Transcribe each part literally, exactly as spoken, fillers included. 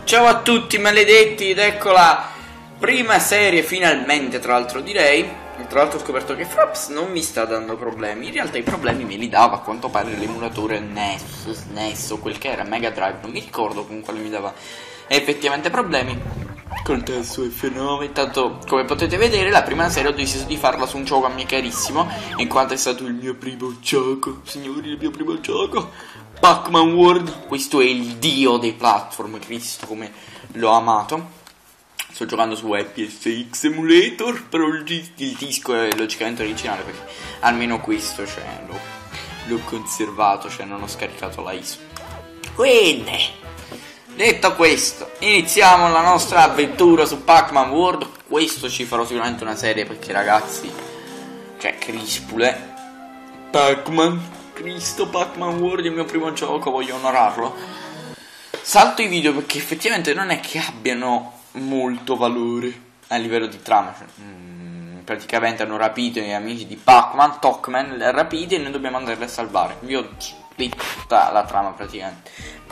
Ciao a tutti maledetti ed ecco la prima serie finalmente, tra l'altro direi. Tra l'altro ho scoperto che Fraps non mi sta dando problemi. In realtà i problemi me li dava a quanto pare l'emulatore N E S, S N E S o quel che era, Mega Drive, non mi ricordo con quale mi dava effettivamente problemi. Col tasto F nove. Intanto, come potete vedere, la prima serie ho deciso di farla su un gioco a me carissimo, in quanto è stato il mio primo gioco, signori, il mio primo gioco, Pac-Man World. Questo è il dio dei platform, Cristo come l'ho amato. Sto giocando su F P S X Emulator, però il, il disco è logicamente originale, perché almeno questo, cioè, l'ho conservato, cioè non ho scaricato la I S O. Quindi, detto questo, iniziamo la nostra avventura su Pac-Man World. Questo ci farò sicuramente una serie, perché ragazzi, cioè, crispule. Pac-Man, Cristo, Pac-Man World, il mio primo gioco, voglio onorarlo. Salto i video perché effettivamente non è che abbiano molto valore a livello di trama, cioè, mm, praticamente hanno rapito gli amici di Pac-Man, Toc-Man, li ha rapiti e noi dobbiamo andarli a salvare. Vi ho split tutta la trama praticamente.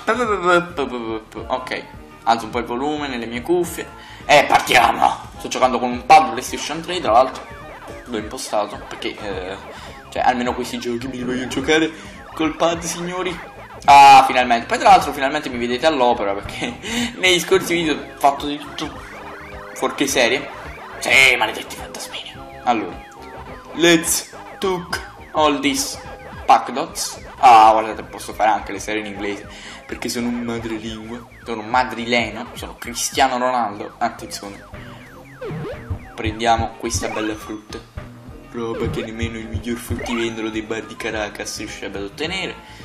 Ok, alzo un po' il volume nelle mie cuffie e partiamo. Sto giocando con un pad PlayStation tre, tra l'altro l'ho impostato perché eh, cioè almeno questi giochi mi li voglio giocare col pad, signori. Ah, finalmente. Poi tra l'altro finalmente mi vedete all'opera, perché negli scorsi video ho fatto di tutto fuorché serie. Sì, maledetti fantasmini. Allora, let's took all this pack dots. Ah, guardate, posso fare anche le serie in inglese, perché sono un madrelingua, sono un madrileno, sono Cristiano Ronaldo. Attenzione, prendiamo questa bella frutta, roba che nemmeno il miglior fruttivendolo dei bar di Caracas riuscirebbe ad ottenere.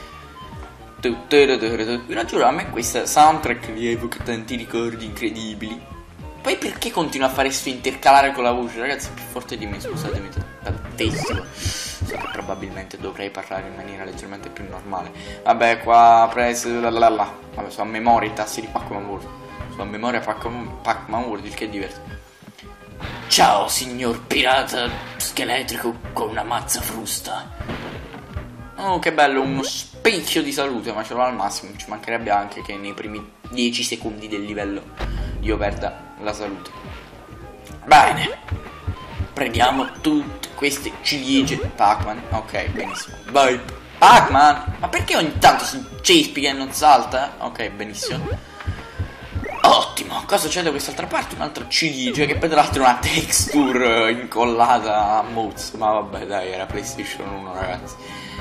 Vi giuro, a me questa soundtrack mi evoca tanti ricordi incredibili. Poi perché continua a fare sto intercalare con la voce? Ragazzi, è più forte di me, scusatemi tantissimo. So che probabilmente dovrei parlare in maniera leggermente più normale. Vabbè, qua preso la la la. Vabbè, so a memoria i tassi di Pac-Man World. So a memoria Pac-Man Pac-Man World, il che è divertente. Ciao signor pirata scheletrico con una mazza frusta. Oh, che bello, uno specchio di salute, ma ce l'ho al massimo. Ci mancherebbe anche che nei primi dieci secondi del livello io perda la salute. Bene, prendiamo tutte queste ciliegie Pac-Man. Ok, benissimo. Vai, Pac-Man. Ma perché ogni tanto si cespica e non salta? Ok, benissimo. Ottimo. Cosa c'è da quest'altra parte? Un'altra ciliegia, che poi tra l'altro è una texture incollata a mozzo. Ma vabbè, dai, era PlayStation uno, ragazzi.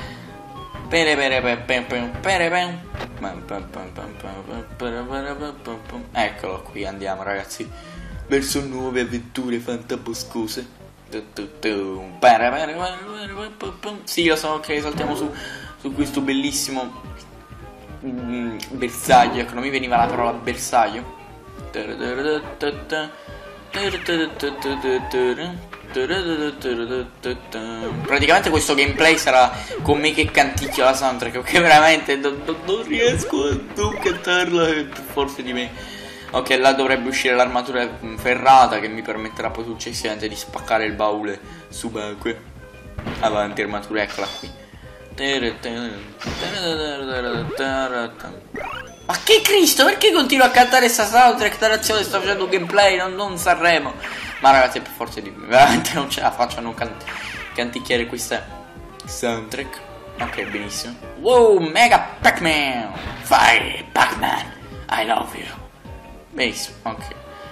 Eccolo qui, andiamo ragazzi verso nuove avventure fantaboscose. Sì, lo so che saltiamo su, su questo bellissimo mm, bersaglio. Ecco, non mi veniva la parola bersaglio. Praticamente questo gameplay sarà con me che canticchio la soundtrack, perché veramente non, non, non riesco a non cantarla, forse di me. Ok, là dovrebbe uscire l'armatura ferrata che mi permetterà poi successivamente di spaccare il baule subacqueo. Avanti armatura, eccola qui. Ma che Cristo, perché continuo a cantare sta soundtrack? Tarazione, sto facendo un gameplay, non, non Sanremo. Ma ragazzi, è più forte di me, veramente non ce la faccio a non can canticchiare questa soundtrack. Ok, benissimo. Wow, Mega Pac-Man. Vai, Pac-Man, I love you. Benissimo, ok.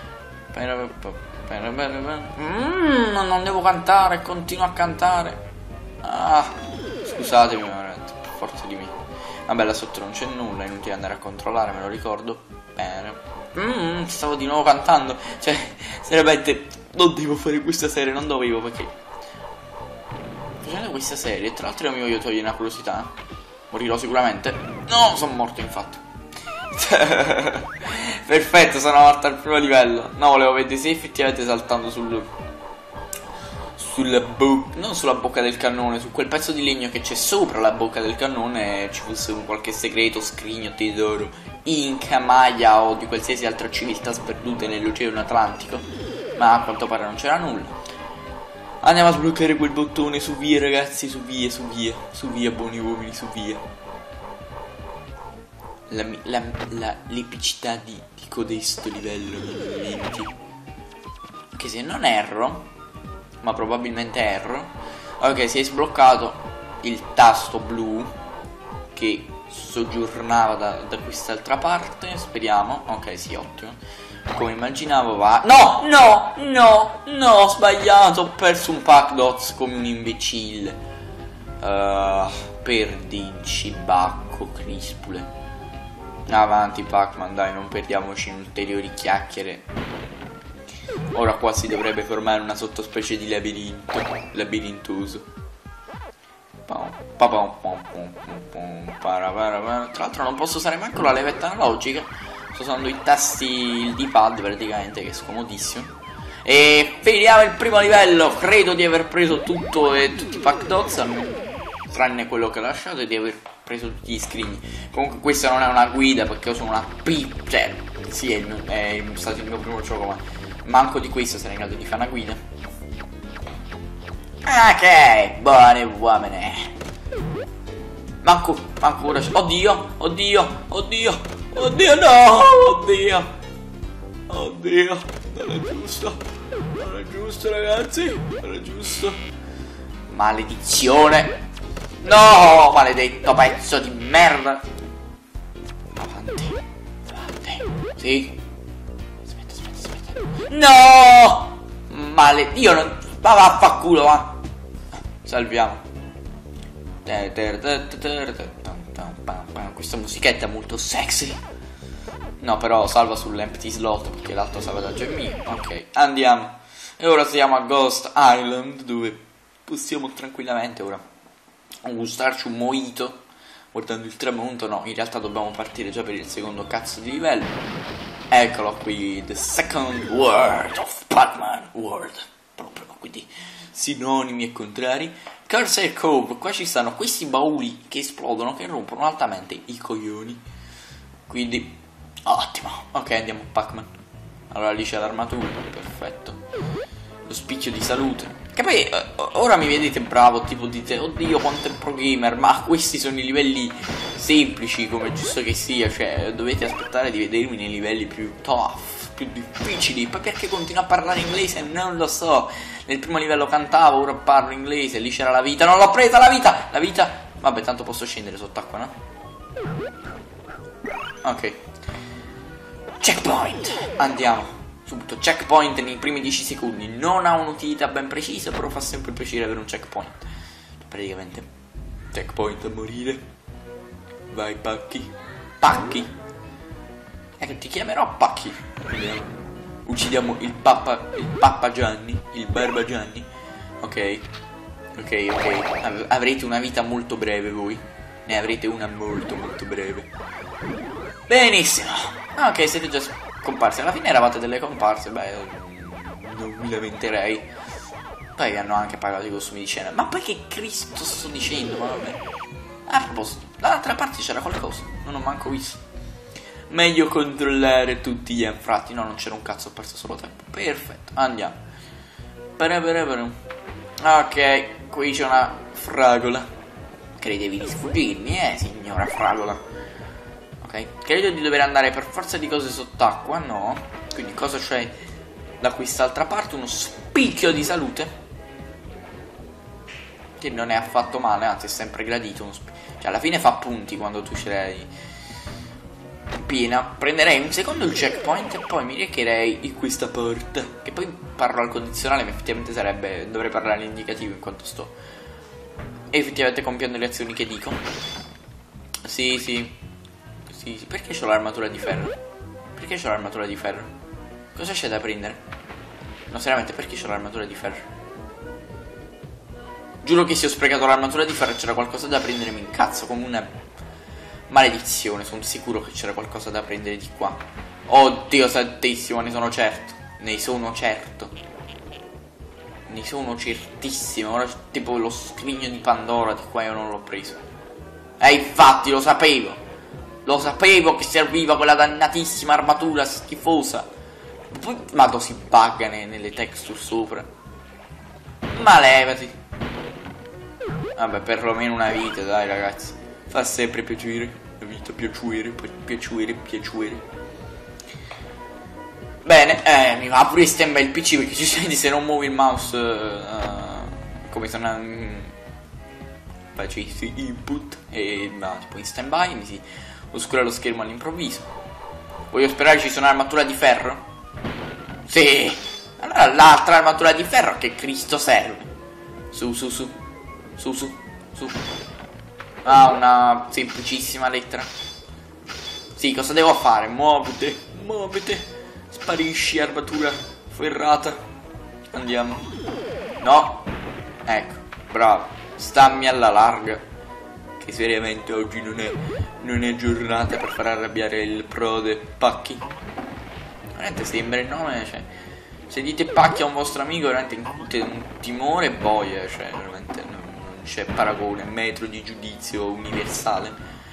Mmm, non devo cantare, continuo a cantare. Ah, scusatemi, ma veramente più forte di me. Vabbè, là sotto non c'è nulla, è inutile andare a controllare, me lo ricordo. Bene. Mmm, stavo di nuovo cantando. Cioè, seriamente, non devo fare questa serie, non dovevo, perché facendo questa serie, tra l'altro io mi voglio togliere una curiosità. Morirò sicuramente. No, sono morto infatti. Perfetto, sono morto al primo livello. No, volevo vedere se effettivamente saltando sul sulla bocca, non sulla bocca del cannone, su quel pezzo di legno che c'è sopra la bocca del cannone ci fosse un qualche segreto, scrigno, tesoro, Inca, Maya o di qualsiasi altra civiltà sperdute nell'oceano Atlantico, ma a quanto pare non c'era nulla. Andiamo a sbloccare quel bottone, su via ragazzi, su via, su via, su via buoni uomini, su via. la, la, la, l'epicità di, di codesto livello movimenti. Che se non erro, ma probabilmente erro, ok, si è sbloccato il tasto blu che soggiornava da, da quest'altra parte, speriamo. Ok, sì, ottimo. Come immaginavo va. No, no, no, no, ho sbagliato, ho perso un pack dots come un imbecille. Uh, perdinci, bacco, crispule. Avanti Pac-Man, dai, non perdiamoci in ulteriori chiacchiere. Ora qua si dovrebbe formare una sottospecie di labirinto, labirintoso. Tra l'altro non posso usare manco la levetta analogica, sto usando i tasti, il D-pad praticamente, che è scomodissimo. E finiamo il primo livello. Credo di aver preso tutto e tutti i pack dots, tranne quello che ho lasciato, e di aver preso tutti gli scrigni. Comunque questa non è una guida, perché io sono una P. Cioè, sì, è, il mio, è stato il mio primo gioco, ma manco di questo sarei in grado di fare una guida. Ok, buone uomini. Manco, manco ora. Oddio, oddio, oddio, oddio, no, oddio. Oddio, non è giusto. Non è giusto, ragazzi. Non è giusto. Maledizione. No, maledetto pezzo di merda. Avanti, avanti. Sì. Aspetta, aspetta, aspetta. No! Male, io non. Ma vaffanculo, va. Salviamo. Questa musichetta è molto sexy. No, però salva sull'empty slot, perché l'altro salvataggio è mio. Ok, andiamo. E ora siamo a Ghost Island, dove possiamo tranquillamente ora gustarci un mojito guardando il tramonto. No, in realtà dobbiamo partire già per il secondo cazzo di livello. Eccolo qui, The Second World of Pac-Man World. Proprio, quindi sinonimi e contrari. Cursor Cove, qua ci stanno questi bauli che esplodono, che rompono altamente i coglioni. Quindi ottimo. Ok, andiamo a Pac-Man. Allora lì c'è l'armatura, perfetto. Lo spicchio di salute. Che poi eh, ora mi vedete bravo, tipo dite oddio quanto è pro gamer, ma questi sono i livelli semplici, come giusto che sia. Cioè dovete aspettare di vedermi nei livelli più tough, più difficili. Poi perché continuo a parlare inglese? Non lo so. Nel primo livello cantavo, ora parlo inglese. Lì c'era la vita, non l'ho presa la vita. La vita, vabbè, tanto posso scendere sott'acqua, no? Ok. Checkpoint. Andiamo subito. Checkpoint nei primi dieci secondi. Non ha un'utilità ben precisa, però fa sempre piacere avere un checkpoint. Praticamente checkpoint a morire. Vai Pacchi. Pacchi. E che ti chiamerò Pacchi. Vediamo. Uccidiamo il pappa, il pappa Gianni, il barba Gianni. Ok, ok, ok. Avrete una vita molto breve voi. Ne avrete una molto molto breve. Benissimo. Ok, siete già scomparsi. Alla fine eravate delle comparse. Beh, non mi lamenterei. Poi vi hanno anche pagato i costumi di scena. Ma poi che Cristo sto dicendo? Ma vabbè. A proposito, dall'altra parte c'era qualcosa. Non ho manco visto. Meglio controllare tutti gli anfratti. No, non c'era un cazzo, ho perso solo tempo. Perfetto, andiamo. Ok, qui c'è una fragola. Credevi di sfuggirmi, eh, signora fragola. Ok, credo di dover andare per forza di cose sott'acqua, no? Quindi cosa c'è da quest'altra parte? Uno spicchio di salute, che non è affatto male, anzi è sempre gradito. Uno cioè alla fine fa punti quando tu ce l'hai piena. Prenderei un secondo il checkpoint e poi mi recherei in questa porta, che poi parlo al condizionale, ma effettivamente sarebbe, dovrei parlare all'indicativo in quanto sto effettivamente compiendo le azioni che dico. Sì, sì, sì, sì. Perché c'ho l'armatura di ferro? Perché c'ho l'armatura di ferro? Cosa c'è da prendere? No, seriamente, perché c'ho l'armatura di ferro? Giuro che se ho sprecato l'armatura di ferro c'era qualcosa da prendere, mi incazzo come una maledizione. Sono sicuro che c'era qualcosa da prendere di qua. Oddio santissimo, ne sono certo. Ne sono certo. Ne sono certissimo. Ora tipo lo scrigno di Pandora di qua io non l'ho preso. E infatti lo sapevo. Lo sapevo che serviva quella dannatissima armatura schifosa. Poi Madò si bugga ne, nelle texture sopra. Ma levati. Vabbè, perlomeno una vita, dai ragazzi. Fa sempre piacere nella vita, piacere, piacere, piacere. Bene, eh, mi va pure in stand by il P C perché ci senti se non muovi il mouse uh, come se non facessi input e va tipo in stand by, mi si oscura lo schermo all'improvviso. Voglio sperare ci sia un'armatura di ferro? Sì! Allora l'altra armatura di ferro che Cristo serve. Su, su, su. Su, su, su. Ah, una semplicissima lettera. Sì, cosa devo fare? Muovete, muovete. Sparisci, armatura ferrata. Andiamo. No. Ecco, bravo. Stammi alla larga. Che seriamente oggi non è, non è giornata per far arrabbiare il prode Pacchi. Veramente sembra il nome, cioè. Se dite Pacchi a un vostro amico, veramente incute un timore e boia, cioè, veramente non, non c'è paragone, metro di giudizio universale.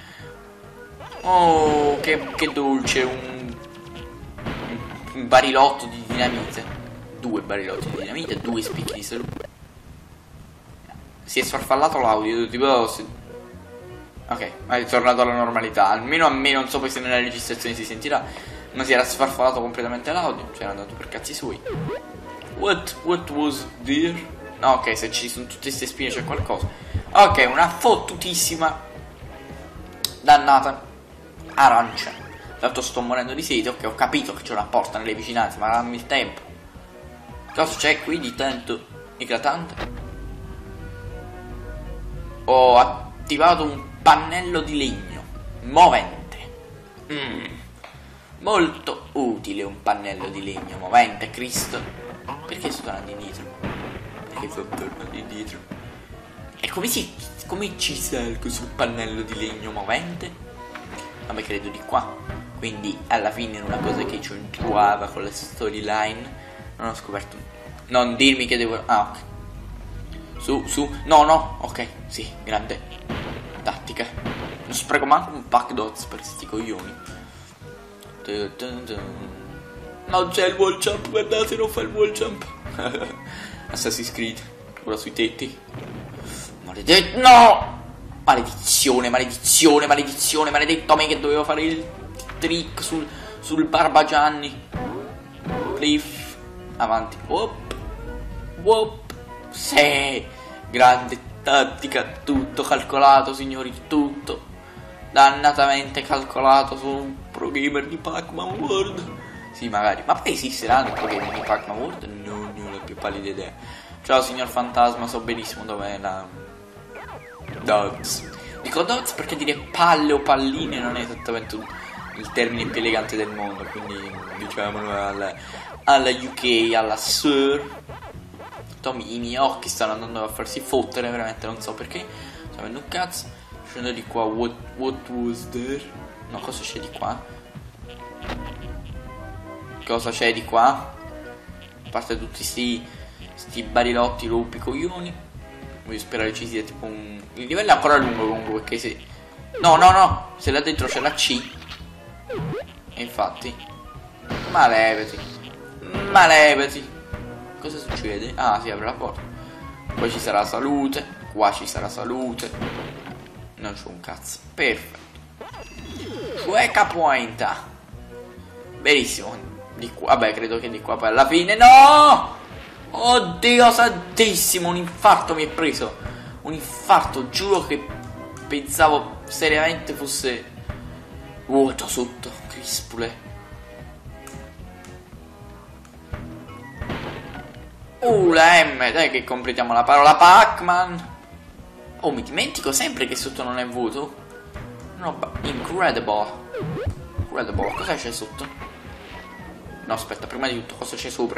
Oh, che, che dolce, un, un barilotto di dinamite. Due barilotti di dinamite, due spicchi di salute. Si è sfarfallato l'audio, tipo... Se... Ok, è tornato alla normalità, almeno a me, non so poi se nella registrazione si sentirà. Ma si era sfarfallato completamente l'audio, c'era andato per cazzi suoi. What, what was there? No, ok, se ci sono tutte queste spine c'è qualcosa. Ok, una fottutissima dannata arancia. Tanto sto morendo di sete, ok, ho capito che c'è una porta nelle vicinanze, ma dammi il tempo. Cosa c'è qui di tanto eclatante? Ho attivato un pannello di legno movente. Mmm. Molto utile un pannello di legno movente, Cristo. Perché sto tornando indietro? Perché sto tornando indietro? E come si... come ci salgo sul pannello di legno movente? Vabbè, credo di qua. Quindi alla fine una cosa che ci intuava con la storyline. Non ho scoperto. Non dirmi che devo... Ah, ok. Su, su. No, no. Ok, sì, grande tattica. Non spreco manco un pack dots per sti coglioni. Non c'è il wall jump, guardate, non fa il wall jump. Assassin's Creed, ora sui tetti. Maledetto, no! Maledizione, maledizione, maledizione, maledetto a me che dovevo fare il trick sul, sul Barbagianni. Cliff, avanti. Whoop, whoop. Sì, grande tattica, tutto calcolato, signori, tutto dannatamente calcolato su un pro gamer di Pac-Man World. Sì, magari. Ma poi esisteranno pro gamer di Pac-Man World? Non ne ho la più pallida idea. Ciao signor Fantasma, so benissimo dov'è la Dots. Dico Dots perché dire palle o palline non è esattamente un... il termine più elegante del mondo. Quindi diciamolo alla, alla U K, alla Sir. Tommy, i miei occhi stanno andando a farsi fottere, veramente non so perché. Sto avendo un cazzo. Scendo di qua, what, what was there? No, cosa c'è di qua? Cosa c'è di qua? A parte tutti sti, sti barilotti lupi coglioni. Voglio sperare ci sia tipo un... Il livello è ancora lungo comunque perché se... No, no, no! Se là dentro c'è la C. E infatti... Malevati. Malevati. Cosa succede? Ah, si apre la porta. Qua ci sarà salute. Qua ci sarà salute. Non c'ho un cazzo. Perfetto. Cueca pointa. Benissimo. Di qua. Vabbè, credo che di qua poi alla fine. No! Oddio santissimo. Un infarto mi è preso. Un infarto. Giuro che pensavo seriamente fosse vuoto sotto. Crispule. Uh, la M. Dai che completiamo la parola Pac-Man. Oh, mi dimentico sempre che sotto non è vuoto. No, incredible. Incredible. Cosa c'è sotto? No, aspetta, prima di tutto, cosa c'è sopra?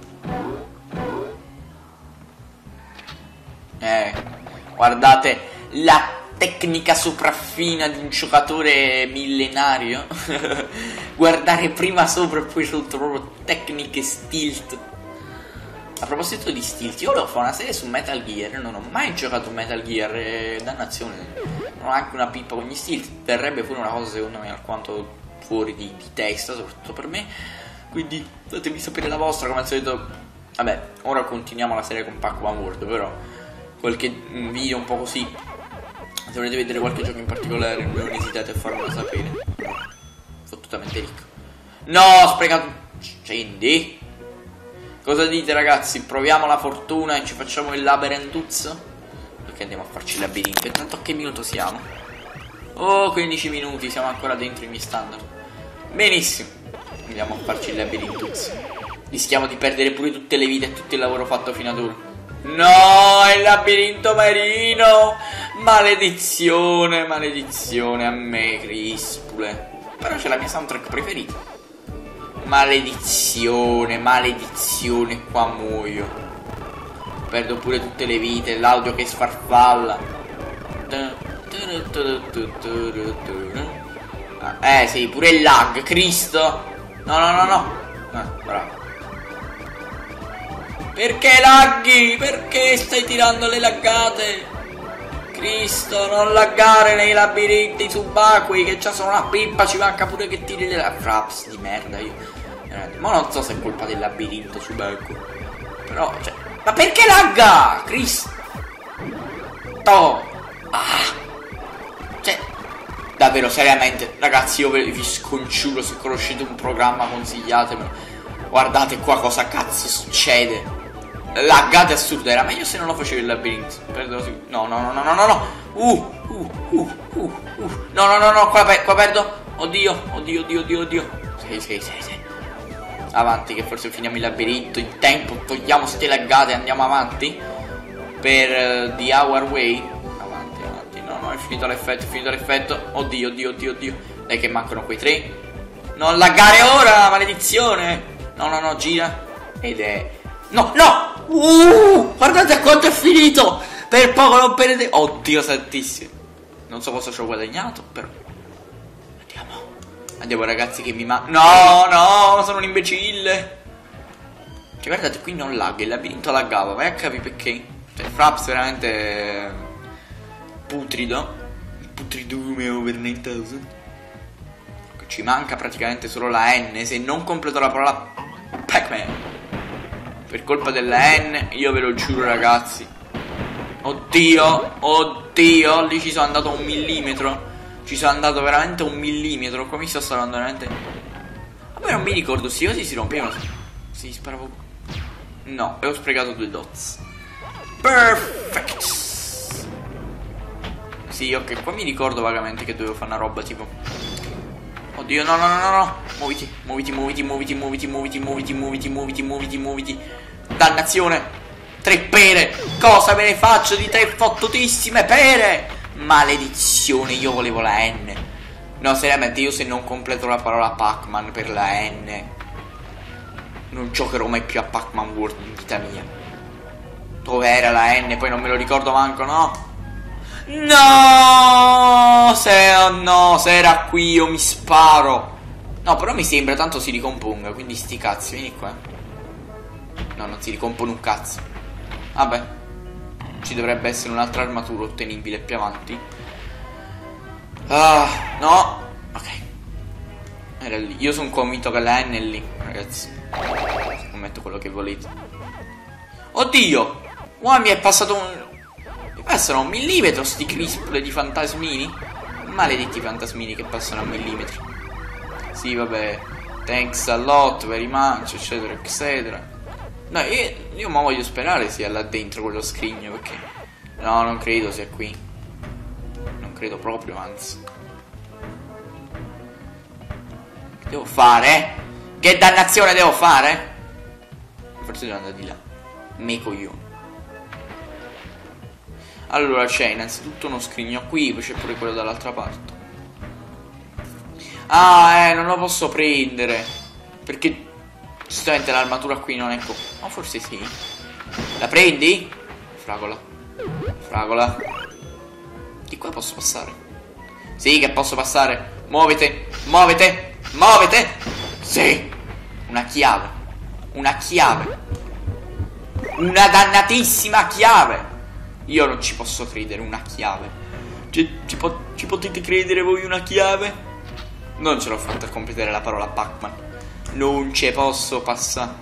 Eh, guardate la tecnica sopraffina di un giocatore millenario. Guardare prima sopra e poi sotto, proprio tecniche stilt. A proposito di stilt, io volevo fare una serie su Metal Gear. Non ho mai giocato Metal Gear, eh, dannazione. Non ho anche una pippa con gli stilt. Verrebbe pure una cosa secondo me alquanto fuori di, di testa, soprattutto per me. Quindi fatemi sapere la vostra, come al solito. Vabbè, ora continuiamo la serie con Pac-Man World, però qualche video un po' così Se volete vedere qualche gioco in particolare, non esitate a farmelo sapere. Fottutamente ricco. No, ho sprecato. Scendi. Cosa dite, ragazzi? Proviamo la fortuna e ci facciamo il Labyrinthus? Perché andiamo a farci il labirinto. E tanto a che minuto siamo? Oh, quindici minuti, siamo ancora dentro i miei standard. Benissimo. Andiamo a farci il Labyrinthus. Rischiamo di perdere pure tutte le vite e tutto il lavoro fatto fino ad ora. No, è il labirinto marino. Maledizione, maledizione a me, Crispule. Però c'è la mia soundtrack preferita. Maledizione, maledizione, qua muoio. Perdo pure tutte le vite, l'audio che sfarfalla. Eh sì, pure il lag, Cristo. No, no, no, no. Ah, bravo. Perché laghi? Perché stai tirando le laggate? Cristo, non laggare nei labirinti subacquei, che c'ha solo una pippa, ci manca pure che tiri le la... Fraps di merda, io. Ma non so se è colpa del labirinto subacqueo. Però, cioè... Ma perché lagga? Cristo! Ah! Cioè... Davvero, seriamente, ragazzi, io vi scongiuro, se conoscete un programma consigliatemelo. Guardate qua cosa cazzo succede. Laggate assurde, era meglio se non lo facevo il labirinto. Perdo, no, no, no, no, no, no, no. Uh, uh, uh, uh, uh. No, no, no, no, qua, per, qua perdo. Oddio, oddio, oddio, oddio, oddio. Sì, sì, sì, sì. Avanti, che forse finiamo il labirinto in tempo. Togliamo ste laggate e andiamo avanti. Per uh, The Our Way. Avanti, avanti. No, no, è finito l'effetto, è finito l'effetto. Oddio, oddio, oddio, oddio. Dai che mancano quei tre. Non laggare ora, maledizione. No, no, no, gira. Ed è... No, no! Uh, guardate quanto è finito! Per poco non perdete... Oddio santissimo. Non so cosa ci ho guadagnato, però... Andiamo. Andiamo, ragazzi, che mi manca... No, no, sono un imbecille. Cioè, guardate, qui non lagga. Il labirinto laggava. Vai a capire perché. Cioè, Fraps veramente... putrido. Putridume over novemila. Ci manca praticamente solo la N. Se non completo la parola Pac-Man per colpa della N, io ve lo giuro, ragazzi. Oddio, oddio, lì ci sono andato un millimetro. Ci sono andato veramente un millimetro. Qua mi sto salvando veramente. Vabbè, non mi ricordo, sì, così si rompevano. Sì, sparavo. No, e ho sprecato due dots. Perfect. Sì, ok, qua mi ricordo vagamente che dovevo fare una roba tipo... Oddio, no, no, no, no, no. Muoviti, muoviti, muoviti, muoviti, muoviti, muoviti, muoviti, muoviti, muoviti, muoviti, muoviti. Dannazione. Tre pere. Cosa me ne faccio di tre fottutissime pere? Maledizione, io volevo la N. No, seriamente, io se non completo la parola Pac-Man per la N non giocherò mai più a Pac-Man World in vita mia. Dove era la N? Poi non me lo ricordo manco, no? No, se, oh no, se era qui io mi sparo. No, però mi sembra tanto si ricomponga, quindi sti cazzi, vieni qua. No, non si ricompone un cazzo. Vabbè, ci dovrebbe essere un'altra armatura ottenibile più avanti. Ah, no. Ok. Era lì. Io sono convinto che la N è lì, ragazzi. Scommetto quello che volete. Oddio. Wow, mi è passato un... Passano a un millimetro sti crisple di fantasmini. Maledetti fantasmini che passano a millimetri. Sì, vabbè. Thanks a lot, very much, eccetera, eccetera. No, io, io ma voglio sperare sia là dentro quello scrigno, perché... No, non credo sia qui. Non credo proprio, anzi. Che devo fare? Che dannazione devo fare? Forse devo andare di là. Me coglione. Allora c'è innanzitutto uno scrigno qui, poi c'è pure quello dall'altra parte. Ah, eh, non lo posso prendere perché giustamente l'armatura qui non è... No, oh, forse sì. La prendi? Fragola. Fragola. Di qua posso passare? Sì, che posso passare. Muovete, muovete, muovete. Sì. Una chiave. Una chiave. Una dannatissima chiave. Io non ci posso credere, una chiave. Ci, ci, po ci potete credere voi una chiave? Non ce l'ho fatta a completare la parola Pac-Man. Non ce posso passare.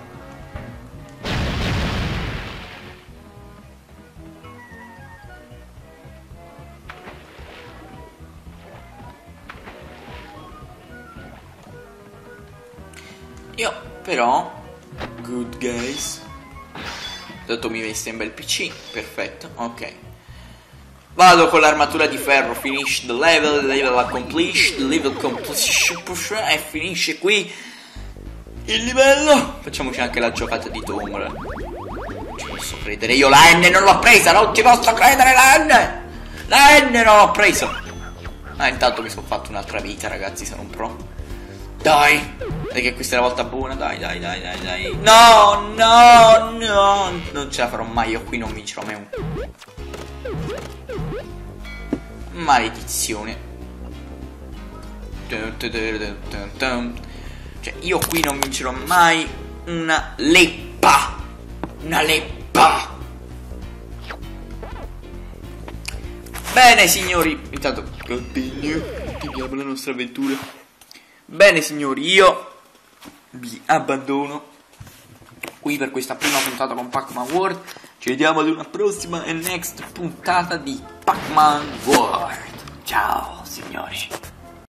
Io però, good guys, dato mi veste un bel P C, perfetto, ok. Vado con l'armatura di ferro, finish the level, level accomplished, level completion, e finisce qui il livello. Facciamoci anche la giocata di Tomb Raider. Non ci posso credere, io la N non l'ho presa, non ci posso credere, la N! La N non l'ho presa! Ah, intanto mi sono fatto un'altra vita, ragazzi, sono un pro. Dai! Dai che questa è la volta buona, dai, dai, dai, dai, dai. No, no, no! Non ce la farò mai, io qui non vincerò mai un... Maledizione. Cioè, io qui non vincerò mai una leppa. Una leppa. Bene, signori. Intanto continuiamo la nostra avventura. Bene, signori, io vi abbandono qui per questa prima puntata con Pac-Man World. Ci vediamo ad una prossima e next puntata di Pac-Man World. Ciao, signori.